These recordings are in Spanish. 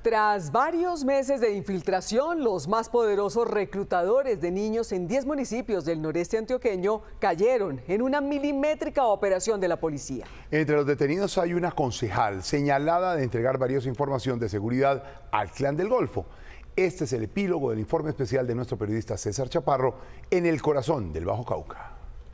Tras varios meses de infiltración, los más poderosos reclutadores de niños en 10 municipios del noreste antioqueño cayeron en una milimétrica operación de la policía. Entre los detenidos hay una concejal señalada de entregar valiosa información de seguridad al Clan del Golfo. Este es el epílogo del informe especial de nuestro periodista César Chaparro en el corazón del Bajo Cauca.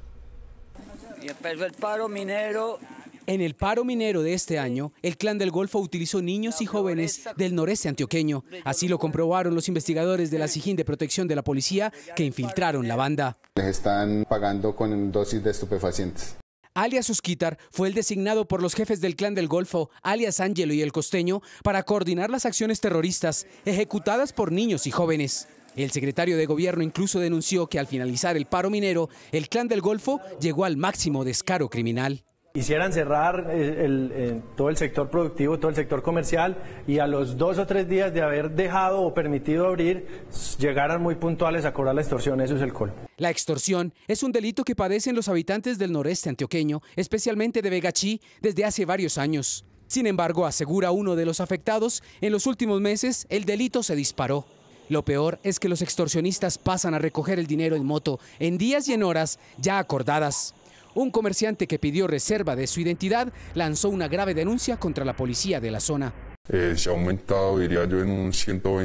Y empezó el paro minero. En el paro minero de este año, el Clan del Golfo utilizó niños y jóvenes del noreste antioqueño. Así lo comprobaron los investigadores de la SIJIN de Protección de la Policía que infiltraron la banda. Les están pagando con dosis de estupefacientes. Alias Osquitar fue el designado por los jefes del Clan del Golfo, alias Ángelo y el Costeño, para coordinar las acciones terroristas ejecutadas por niños y jóvenes. El secretario de Gobierno incluso denunció que al finalizar el paro minero, el Clan del Golfo llegó al máximo descaro criminal. Quisieran cerrar todo el sector productivo, todo el sector comercial, y a los 2 o 3 días de haber dejado o permitido abrir, llegaran muy puntuales a cobrar la extorsión. Eso es el colmo. La extorsión es un delito que padecen los habitantes del noreste antioqueño, especialmente de Vegachí, desde hace varios años. Sin embargo, asegura uno de los afectados, en los últimos meses el delito se disparó. Lo peor es que los extorsionistas pasan a recoger el dinero en moto en días y en horas ya acordadas. Un comerciante que pidió reserva de su identidad lanzó una grave denuncia contra la policía de la zona. Se ha aumentado, diría yo, en un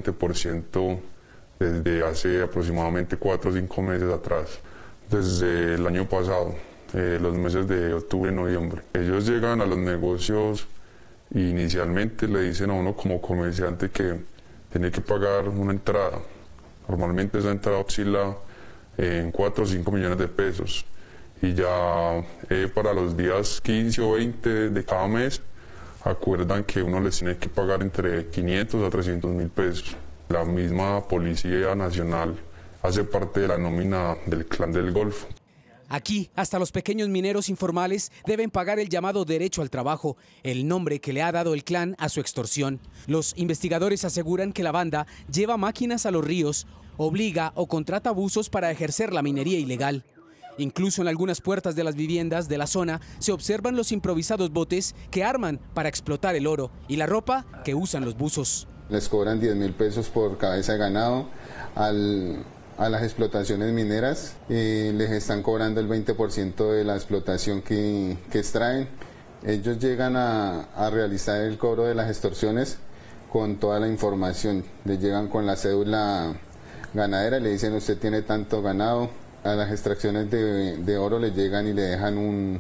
120% desde hace aproximadamente 4 o 5 meses atrás, desde el año pasado, los meses de octubre y noviembre. Ellos llegan a los negocios e inicialmente le dicen a uno como comerciante que tiene que pagar una entrada. Normalmente esa entrada oscila en 4 o 5 millones de pesos. Y ya para los días 15 o 20 de cada mes acuerdan que uno les tiene que pagar entre 500 a 300 mil pesos. La misma Policía Nacional hace parte de la nómina del Clan del Golfo. Aquí, hasta los pequeños mineros informales deben pagar el llamado derecho al trabajo, el nombre que le ha dado el clan a su extorsión. Los investigadores aseguran que la banda lleva máquinas a los ríos, obliga o contrata abusos para ejercer la minería ilegal. Incluso en algunas puertas de las viviendas de la zona se observan los improvisados botes que arman para explotar el oro y la ropa que usan los buzos. Les cobran 10.000 pesos por cabeza de ganado. A las explotaciones mineras les están cobrando el 20% de la explotación que extraen. Ellos llegan a realizar el cobro de las extorsiones con toda la información. Les llegan con la cédula ganadera y le dicen: usted tiene tanto ganado. A las extracciones de oro le llegan y le dejan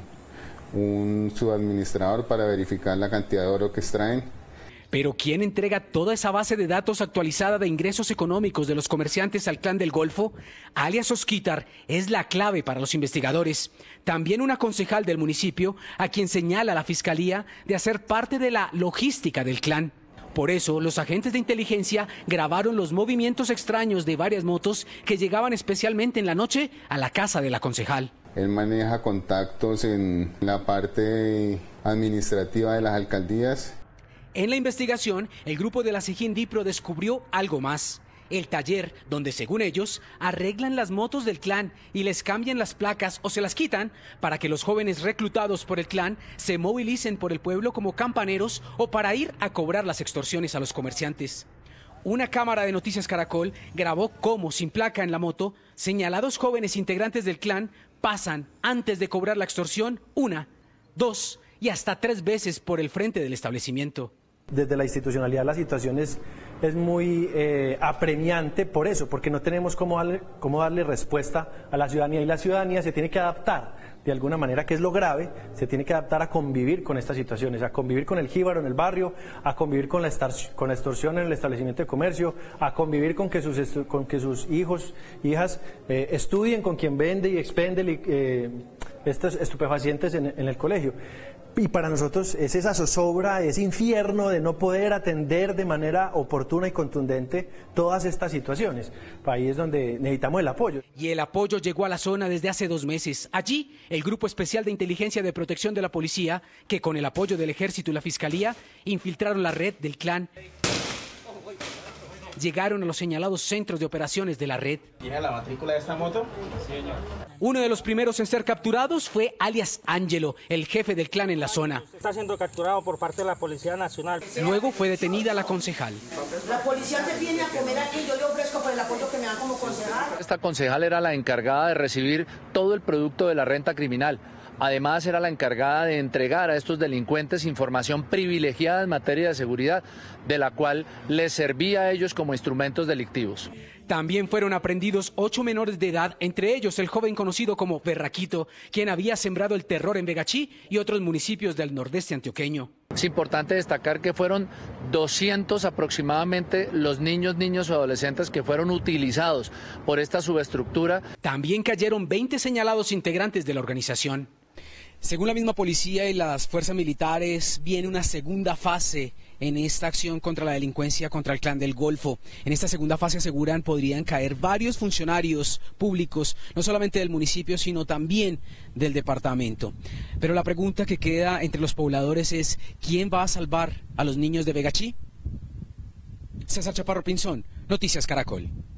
un subadministrador para verificar la cantidad de oro que extraen. Pero ¿quién entrega toda esa base de datos actualizada de ingresos económicos de los comerciantes al Clan del Golfo? Alias Osquitar es la clave para los investigadores. También una concejal del municipio a quien señala la Fiscalía de hacer parte de la logística del clan. Por eso, los agentes de inteligencia grabaron los movimientos extraños de varias motos que llegaban especialmente en la noche a la casa de la concejal. Él maneja contactos en la parte administrativa de las alcaldías. En la investigación, el grupo de la SIJIN DIPRO descubrió algo más. El taller donde, según ellos, arreglan las motos del clan y les cambian las placas o se las quitan para que los jóvenes reclutados por el clan se movilicen por el pueblo como campaneros o para ir a cobrar las extorsiones a los comerciantes. Una cámara de Noticias Caracol grabó cómo, sin placa en la moto, señalados jóvenes integrantes del clan pasan, antes de cobrar la extorsión, 1, 2 y hasta 3 veces por el frente del establecimiento. Desde la institucionalidad la situación es muy apremiante por eso, porque no tenemos cómo darle respuesta a la ciudadanía, y la ciudadanía se tiene que adaptar de alguna manera, que es lo grave, se tiene que adaptar a convivir con estas situaciones, a convivir con el jíbaro en el barrio, a convivir con la extorsión en el establecimiento de comercio, a convivir con que sus hijos, hijas estudien con quien vende y expende estos estupefacientes en el colegio. Y para nosotros es esa zozobra, ese infierno de no poder atender de manera oportuna y contundente todas estas situaciones. Ahí es donde necesitamos el apoyo. Y el apoyo llegó a la zona desde hace 2 meses. Allí, el Grupo Especial de Inteligencia de Protección de la Policía, que con el apoyo del Ejército y la Fiscalía, infiltraron la red del clan. Llegaron a los señalados centros de operaciones de la red. ¿Tiene la matrícula de esta moto? Sí, señor. Uno de los primeros en ser capturados fue alias Ángelo, el jefe del clan en la zona. Está siendo capturado por parte de la Policía Nacional. Luego fue detenida la concejal. La policía te viene a comer aquí, yo le ofrezco por el apoyo que me dan como concejal. Esta concejal era la encargada de recibir todo el producto de la renta criminal. Además, era la encargada de entregar a estos delincuentes información privilegiada en materia de seguridad, de la cual les servía a ellos como instrumentos delictivos. También fueron aprehendidos 8 menores de edad, entre ellos el joven conocido como Berraquito, quien había sembrado el terror en Vegachí y otros municipios del nordeste antioqueño. Es importante destacar que fueron 200 aproximadamente los niños o adolescentes que fueron utilizados por esta subestructura. También cayeron 20 señalados integrantes de la organización. Según la misma policía y las fuerzas militares, viene una segunda fase en esta acción contra la delincuencia contra el Clan del Golfo. En esta segunda fase, aseguran, podrían caer varios funcionarios públicos, no solamente del municipio, sino también del departamento. Pero la pregunta que queda entre los pobladores es, ¿quién va a salvar a los niños de Vegachí? César Chaparro Pinzón, Noticias Caracol.